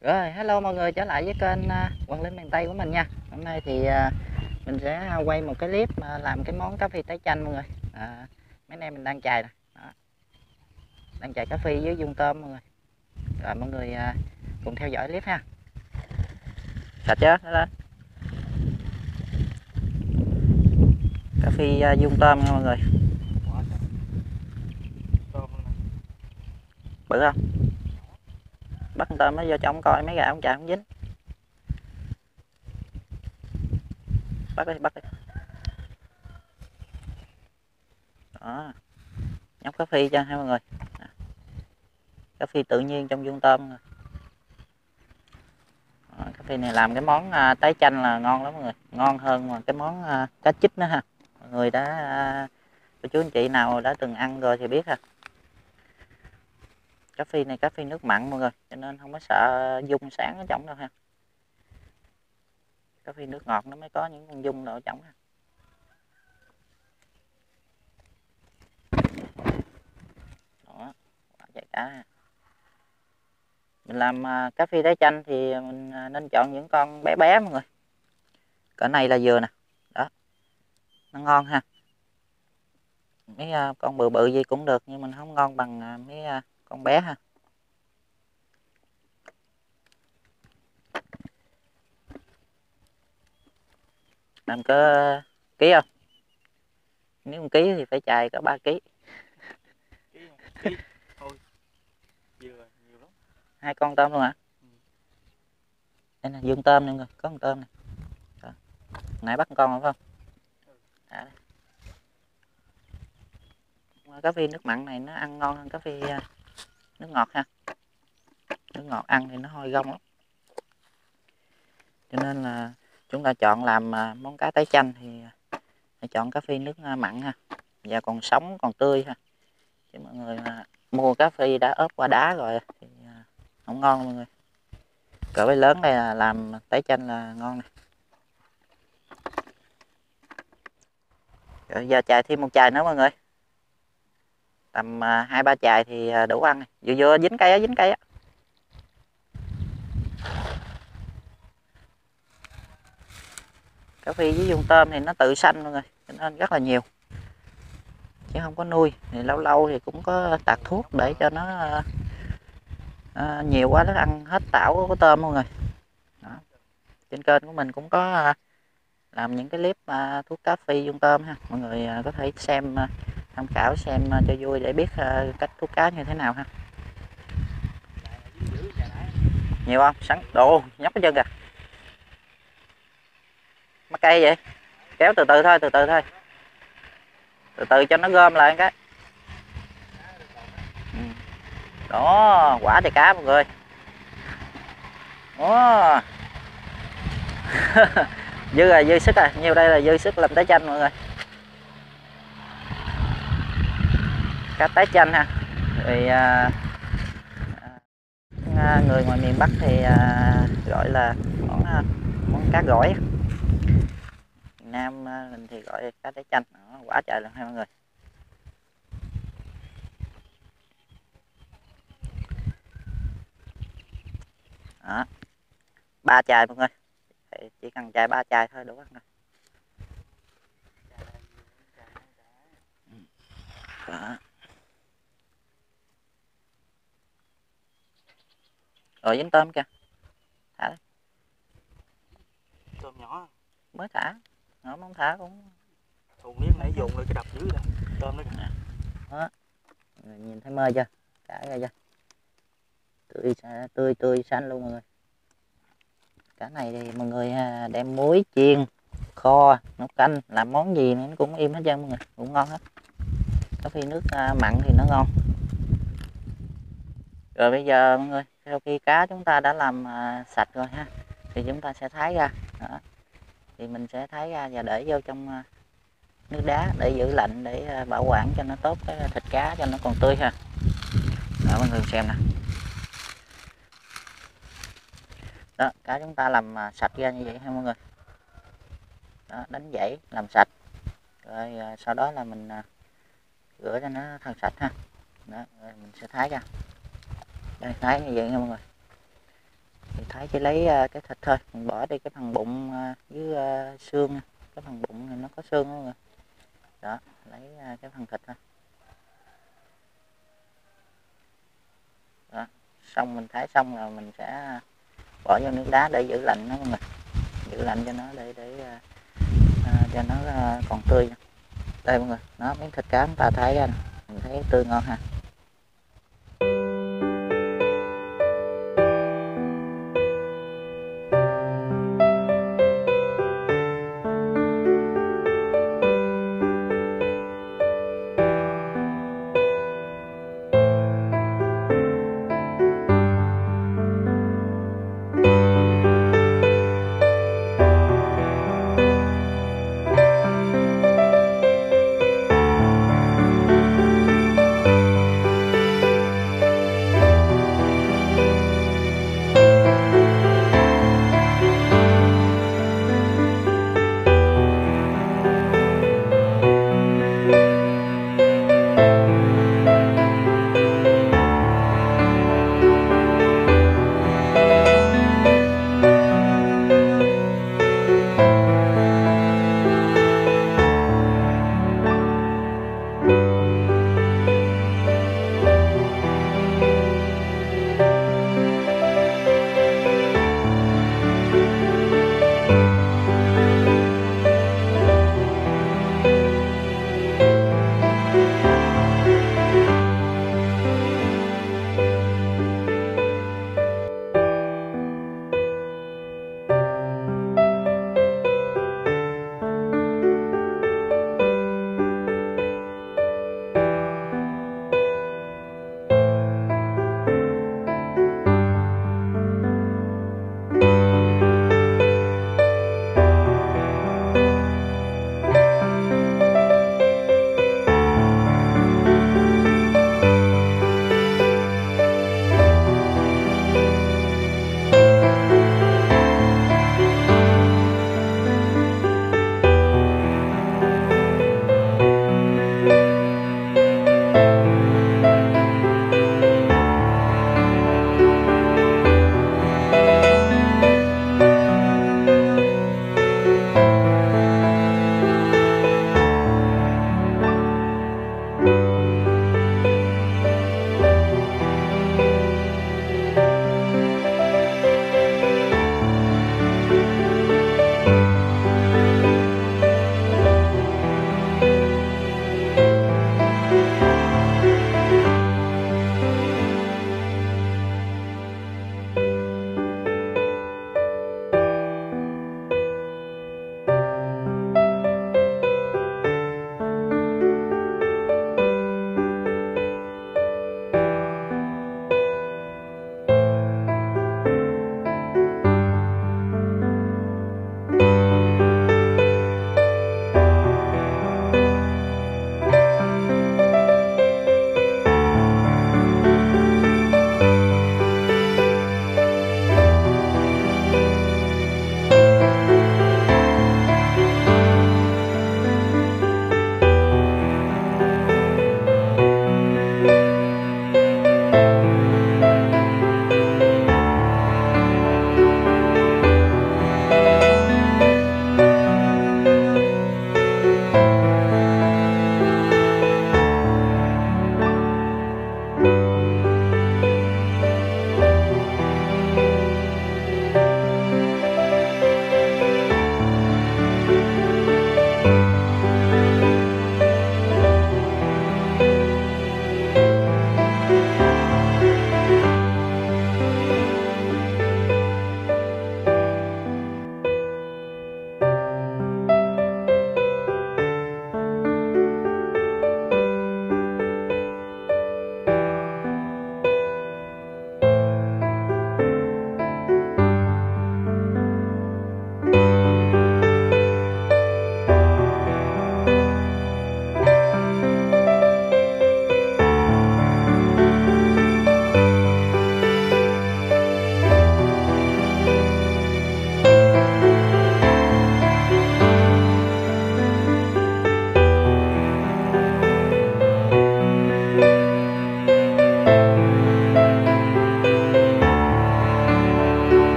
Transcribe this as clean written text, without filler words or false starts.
Rồi, hello mọi người, trở lại với kênh Quang Linh miền Tây của mình nha. Hôm nay thì mình sẽ quay một cái clip làm cái món cá phi tái chanh mọi người. Mấy anh em mình đang chài nè, đang chài cá phi với vuông tôm mọi người. Rồi mọi người cùng theo dõi clip ha. Sạch chưa? Đó lên. Cá phi vuông tôm nha mọi người. Bự không? Bắt con tôm nó vô trong coi mấy gà ông chài không dính. Bắt đi, bắt đi. Đó. Nhóc cá phi cho ha mọi người. Cá phi tự nhiên trong vuông tôm rồi. Cá phi này làm cái món tái chanh là ngon lắm mọi người, ngon hơn mà cái món cá chích nữa ha. Mọi người đã cô chú anh chị nào đã từng ăn rồi thì biết ha. Cá phi này cá phi nước mặn mọi người, cho nên không có sợ dung sáng ở trong đâu ha. Cá phi nước ngọt nó mới có những con dung ở trong ha. Đó, quả chạy cá ha. Mình làm cá phi tái chanh thì mình nên chọn những con bé bé mọi người. Cỡ này là vừa nè. Đó. Nó ngon ha. Mấy con bự bự gì cũng được nhưng mình không ngon bằng mấy con bé ha. Làm cỡ ký không? Nếu 1 ký thì phải chài cỡ 3 ký. Ký thôi. Nhiều lắm. 2 con tôm luôn hả? Đây nè, vuông tôm nè, có con tôm nè. Đó. Nãy bắt con phải không? Đó. Cá phi nước mặn này nó ăn ngon hơn cá phi nước ngọt ha. Nước ngọt ăn thì nó hôi gông lắm. Cho nên là chúng ta chọn làm món cá tái chanh thì phải chọn cá phi nước mặn ha. Và còn sống còn tươi ha. Chứ mọi người mua cá phi đã ốp qua đá rồi thì không ngon mọi người. Cỡ cái lớn đây là làm tái chanh là ngon nè. Rồi giờ chài thêm 1 chài nữa mọi người. Tầm 2-3 chài thì đủ ăn. Vừa vừa dính cây á, dính cây á. Cá phi với vuông tôm thì nó tự sanh mọi người, cho nên rất là nhiều. Chứ không có nuôi, thì lâu lâu thì cũng có tạt thuốc để cho nó nhiều quá nó ăn hết tảo của tôm mọi người. Đó. Trên kênh của mình cũng có làm những cái clip thuốc cá phi vuông tôm ha. Mọi người có thể xem tham khảo xem cho vui để biết cách thuốc cá như thế nào ha. Nhiều không? Sẵn đồ nhóc cái chân kìa. Mắc cây vậy? Kéo từ từ thôi, từ từ thôi. Từ từ cho nó gom lại cái. Đó, quả trời cá mọi người. Đó. Dư rồi, dư sức rồi, nhiêu đây là dư sức làm tái chanh mọi người. Cá tái chanh ha. Thì người ngoài miền Bắc thì gọi là món cá gỏi. Miền Nam mình thì gọi cá tái chanh. Đó, quả trời luôn ha mọi người. Đó. 3 chài mọi người. Chỉ cần chài 3 chài thôi đủ ăn rồi. Đó. Rồi dính tôm kìa. Thả đi. Tôm nhỏ. Mới thả. Nó không thả cũng Thùng miếng nãy dồn lại cái đập dưới đây. Tôm nó kìa. Đó. Nhìn thấy mơ chưa? Cả ra chưa? Tươi xanh luôn mọi người. Cá này thì mọi người đem muối chiên, kho, nấu canh, làm món gì nó cũng im hết trơn mọi người, cũng ngon hết. Có khi nước mặn thì nó ngon. Rồi bây giờ mọi người, sau khi cá chúng ta đã làm sạch rồi ha, thì chúng ta sẽ thái ra. Đó. Thì mình sẽ thái ra và để vô trong nước đá để giữ lạnh, để bảo quản cho nó tốt cái thịt cá cho nó còn tươi ha. Đó mọi người xem nè. Đó, cá chúng ta làm sạch ra như vậy ha mọi người. Đó, đánh giấy làm sạch rồi sau đó là mình rửa cho nó thật sạch ha. Đó, rồi mình sẽ thái ra đây, thái như vậy nha mọi người. Thì thái chỉ lấy cái thịt thôi, mình bỏ đi cái phần bụng với xương, cái phần bụng này nó có xương không rồi. Đó, lấy cái phần thịt thôi. Đó, xong mình thái xong là mình sẽ bỏ vô nước đá để giữ lạnh nó mọi người, giữ lạnh cho nó để cho nó còn tươi. Đây mọi người, nó miếng thịt cá chúng ta thái ra, mình thấy tươi ngon ha.